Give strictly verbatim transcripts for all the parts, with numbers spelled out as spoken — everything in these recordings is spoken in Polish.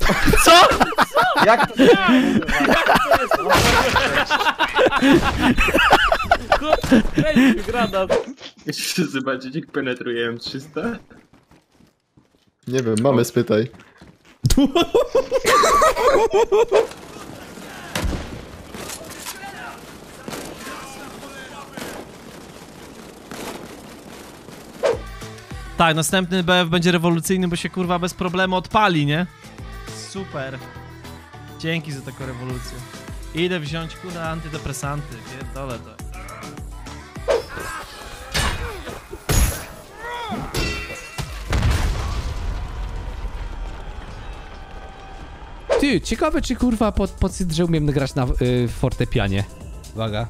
Co? Co? Jak to jest? Weź granat. Chcesz zobaczyć, jak penetruję M trzysta? Nie wiem, mamy spytaj. Tak, następny B F będzie rewolucyjny, bo się kurwa bez problemu odpali, nie? Super. Dzięki za taką rewolucję. Idę wziąć kurwa antydepresanty, pierdolę to. Ty, ciekawe czy kurwa pod, pod że umiem grać na y, fortepianie. Uwaga.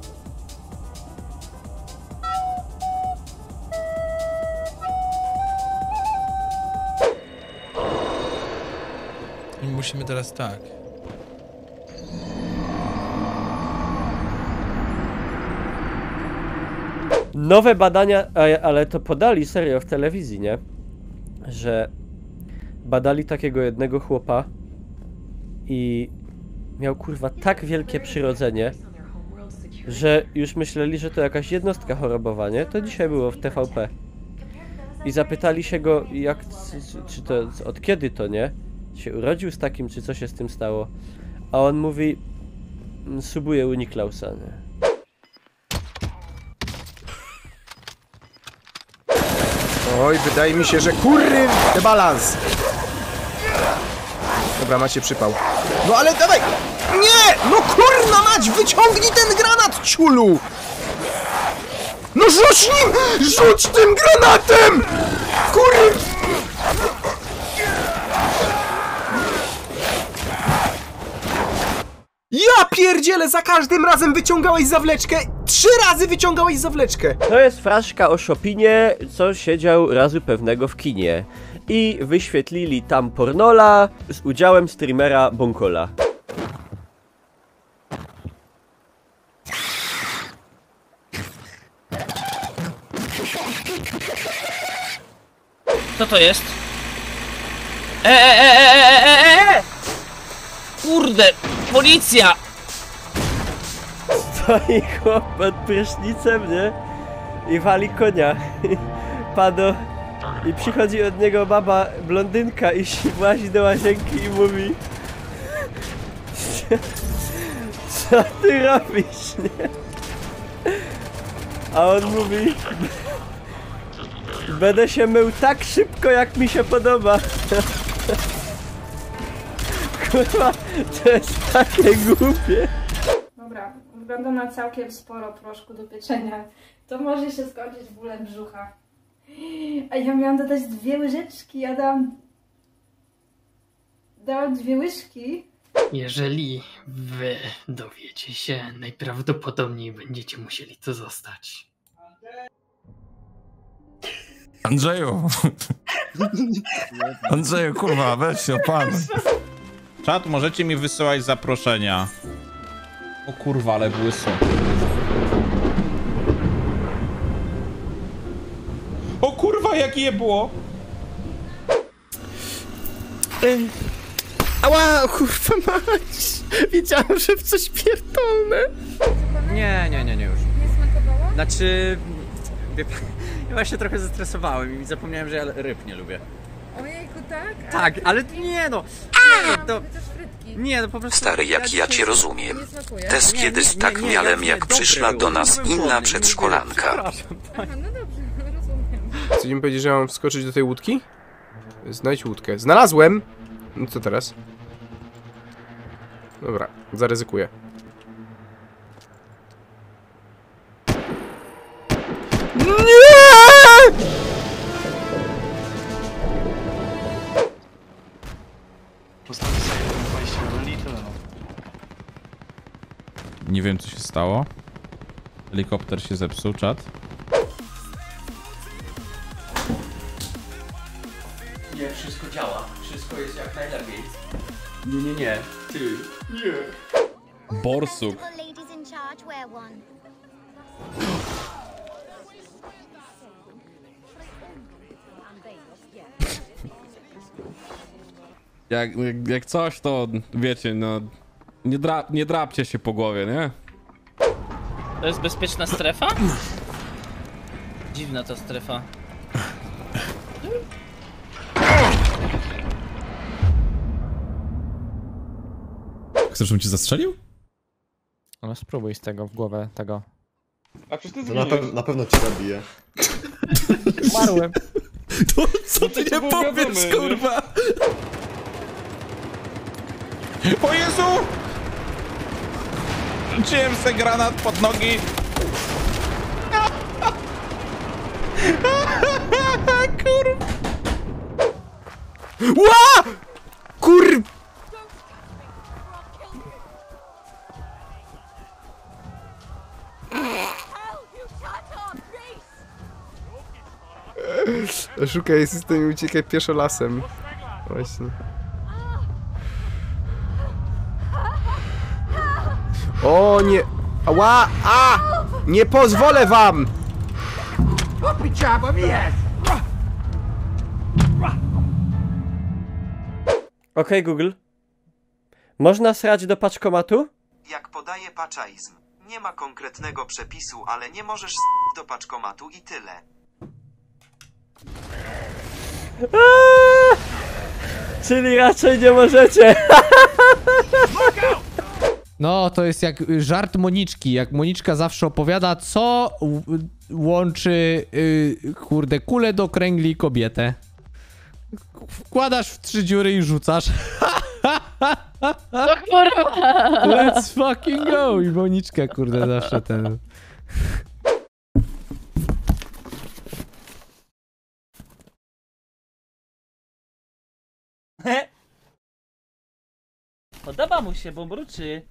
I musimy teraz tak. Nowe badania, ale to podali serio w telewizji, nie? Że badali takiego jednego chłopa i miał kurwa tak wielkie przyrodzenie, że już myśleli, że to jakaś jednostka chorobowa, nie? To dzisiaj było w T V P. I zapytali się go, jak, czy to, od kiedy to, nie? Się urodził z takim, czy co się z tym stało? A on mówi, subuje u Niklausa, nie? Oj, wydaje mi się, że kurry balans. Dobra, macie przypał. No ale dawaj! Nie! No kurna mać! Wyciągnij ten granat, ciulu! No rzuć nim! Rzuć tym granatem! Kurry! Ja pierdzielę, za każdym razem wyciągałeś zawleczkę! Trzy razy wyciągałeś zawleczkę! To jest fraszka o Shopinie, co siedział razu pewnego w kinie. I wyświetlili tam pornola z udziałem streamera Bonkola. Co to jest? E, e, e, e, e, e, e! Kurde, policja! Stoi chłop pod prysznicem, nie? I wali konia. Pado. I przychodzi od niego baba blondynka i włazi do łazienki i mówi: co ty robisz, nie? A on mówi: będę się mył tak szybko, jak mi się podoba. Kurwa, to jest takie głupie. Dobra, wygląda na całkiem sporo proszku do pieczenia. To może się skończyć bólem brzucha. A ja miałam dodać dwie łyżeczki, ja dałam... Dałam dwie łyżki. Jeżeli wy dowiecie się, najprawdopodobniej będziecie musieli to zostać. Andrzeju! Andrzeju, kurwa, weź się opanuj. Czat, możecie mi wysyłać zaproszenia. O kurwa, ale błyso. O kurwa, jak je było! Ej. Ała, kurwa mać! Wiedziałem, że w coś pierdolne. Nie, nie, nie, nie już. Nie smakowało? Znaczy... Wie pan, ja właśnie trochę zestresowałem i zapomniałem, że ja ryb nie lubię. Ojejku, tak? A Tak, frytki? ale nie no! Nie, no to... Chociaż frytki. Nie, no po prostu... Stary, jak ja cię rozumiem. Nie smakuje. Też Nie, kiedyś nie, nie, tak nie, miałem, nie, jak dobre przyszła było, do nie nas byłem inna głodny, przedszkolanka. przepraszam. Aha, no dobrze, rozumiem. Chcecie mi powiedzieć, że mam wskoczyć do tej łódki? Znajdź łódkę. Znalazłem! No co teraz? Dobra, zaryzykuję. Nie! Nie wiem, co się stało. Helikopter się zepsuł, czat. Nie, wszystko działa. Wszystko jest jak najlepiej. Nie, nie, nie. Ty. Nie. Borsuk. Jak, jak, jak coś, to wiecie, no... Nie, dra nie drapcie się po głowie, nie? To jest bezpieczna strefa? Dziwna ta strefa. Chcesz, żebym cię zastrzelił? No spróbuj z tego w głowę tego. A przecież ty To na, pe na pewno cię zabije. Umarłem. To co ty nie powiesz, kurwa? O Jezu! Rzuciłem se granat pod nogi. Kurwa. Ła! Kur... Szukaj system i uciekaj pieszo lasem. Właśnie. O nie! Ała! A! Nie pozwolę wam! Okej, Google. Można srać do paczkomatu? Jak podaje paczaizm, nie ma konkretnego przepisu, ale nie możesz s*** do paczkomatu i tyle. Aaaa! Czyli raczej nie możecie. No, to jest jak żart Moniczki. Jak Moniczka zawsze opowiada, co łączy, yy, kurde, kulę do kręgli i kobietę. Wkładasz w trzy dziury i rzucasz. No kurwa! Let's fucking go! I Moniczka, kurde, zawsze ten... Podoba mu się, bo mruczy.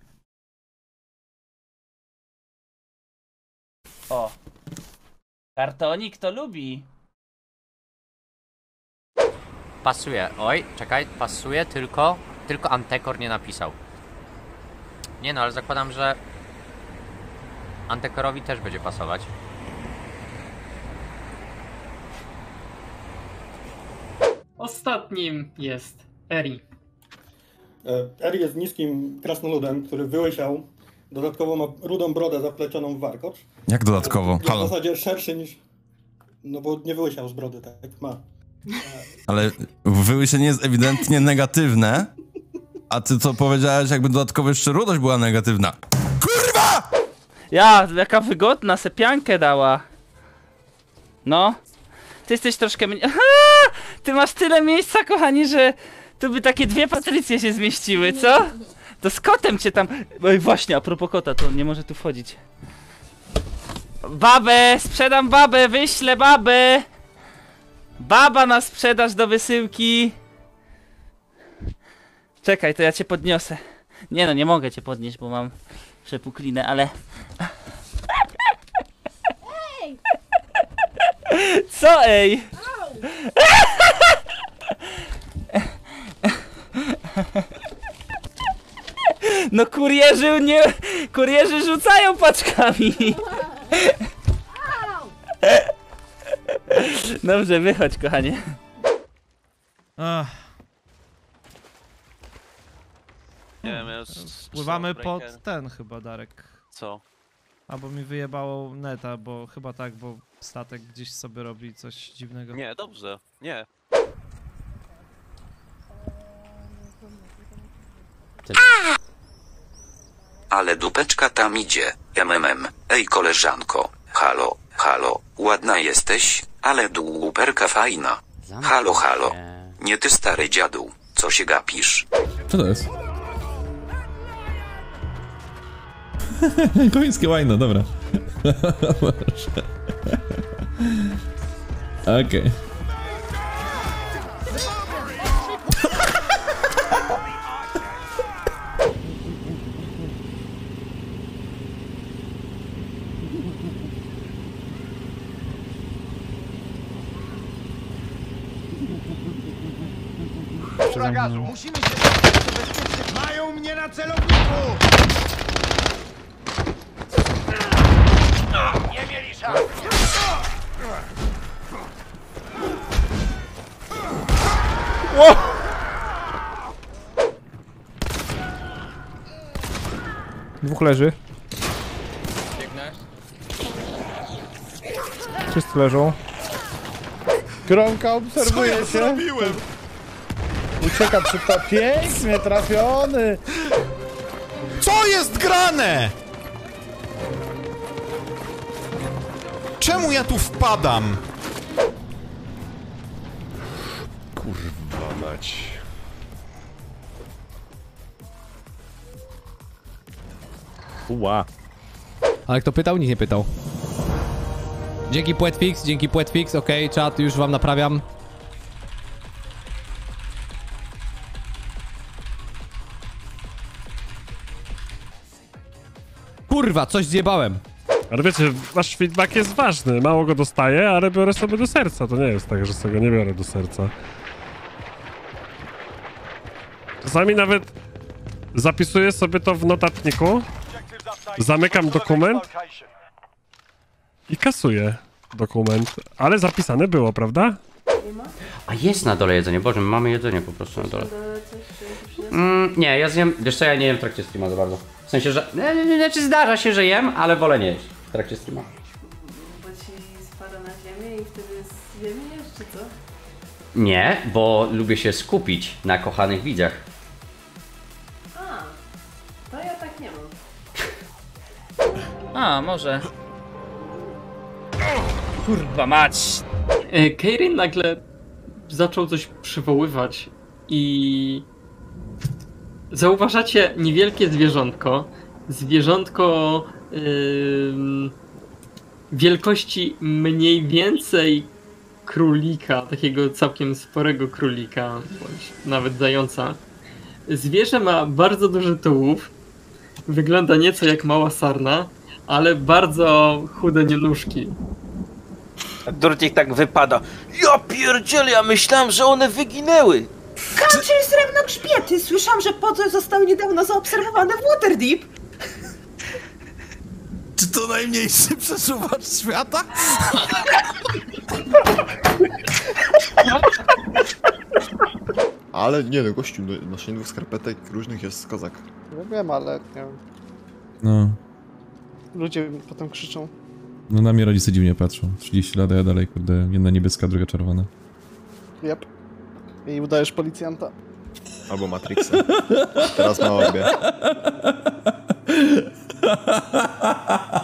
O. Kartonik to lubi. Pasuje. Oj, czekaj, pasuje, tylko... Tylko Antekor nie napisał. Nie no, ale zakładam, że... Antekorowi też będzie pasować. Ostatnim jest Eri. Eri jest niskim krasnoludem, który wyłysiał. Dodatkowo ma rudą brodę zaplecioną w warkocz. Jak dodatkowo? Jest Halo. w zasadzie szerszy niż... No bo nie wyłysiał z brody, tak jak ma. Ale wyłysienie jest ewidentnie negatywne. A ty co powiedziałeś, jakby dodatkowo jeszcze rudość była negatywna? Kurwa! Ja, jaka wygodna, sepiankę dała. No. Ty jesteś troszkę mniej... Aha! Ty masz tyle miejsca, kochani, że... Tu by takie dwie Patrycje się zmieściły, co? To z kotem cię tam... Oj, właśnie, a propos kota, to nie może tu wchodzić. Babę! Sprzedam babę! Wyślę babę! Baba na sprzedaż do wysyłki! Czekaj, to ja cię podniosę. Nie no, nie mogę cię podnieść, bo mam przepuklinę, ale... Ej! Co ej? No kurierzy nie... Kurierzy rzucają paczkami! Dobrze, wychodź, kochanie. Ach. Nie wiem, ja już... Pływamy pod ten chyba, Darek. Co? Albo mi wyjebało neta, bo chyba tak, bo statek gdzieś sobie robi coś dziwnego. Nie, dobrze, nie. Ale dupeczka tam idzie, mm, ej koleżanko, halo, halo, ładna jesteś, ale duperka fajna. Halo, halo. Nie ty stary dziadu, co się gapisz? Co to jest? Końskie łajno, dobra. Okej. Okay. Gazu, musimy się zabezpieczyć. Mają mnie na celowniku! Nie mieli szans. Dwóch leży. Wszyscy leżą. Kronka obserwuje Co ja się. zrobiłem? Ucieka przed to. Pięknie trafiony. Co jest grane? Czemu ja tu wpadam? Kurwa mać. Ła. Ale kto pytał? Nikt nie pytał. Dzięki Płetfix, dzięki Płetfix, okej, okay, czat, już wam naprawiam. Kurwa, coś zjebałem. Ale wiecie, wasz feedback jest ważny, mało go dostaję, ale biorę sobie do serca, to nie jest tak, że sobie go nie biorę do serca. Czasami nawet zapisuję sobie to w notatniku, zamykam dokument i kasuję dokument, ale zapisane było, prawda? A jest na dole jedzenie, Boże, my mamy jedzenie po prostu na dole. Mm, nie, ja zjem, wiesz co, ja nie jem w trakcie streama za bardzo. W sensie, że, nie, nie, nie, znaczy zdarza się, że jem, ale wolę nie jeść w trakcie streama. Bo ci spada na ziemię i wtedy zjemy jeszcze, co? Nie, bo lubię się skupić na kochanych widzach. A, to ja tak nie mam. A, może. Kurwa mać. E, Keirin nagle zaczął coś przywoływać i zauważacie niewielkie zwierzątko. Zwierzątko yy, wielkości mniej więcej królika, takiego całkiem sporego królika, bądź nawet zająca. Zwierzę ma bardzo duży tułów, wygląda nieco jak mała sarna, ale bardzo chude nieluszki. Durtik tak wypada. Ja pierdzielę, ja myślałem, że one wyginęły. Kaczy srebrno grzbiety! Słyszałam, że podle zostały niedawno zaobserwowane w Waterdeep. Czy to najmniejszy przesuwacz świata? Ale nie no, gościu, no, noszenie dwóch skarpetek różnych jest kozak. Ja wiem, ale nie wiem. No, Ludzie potem krzyczą. no na mnie rodzice dziwnie patrzą. trzydzieści lat, a ja dalej, kurde, jedna niebieska, druga czerwona. Jep. I udajesz policjanta. Albo Matrixa. Teraz ma obie.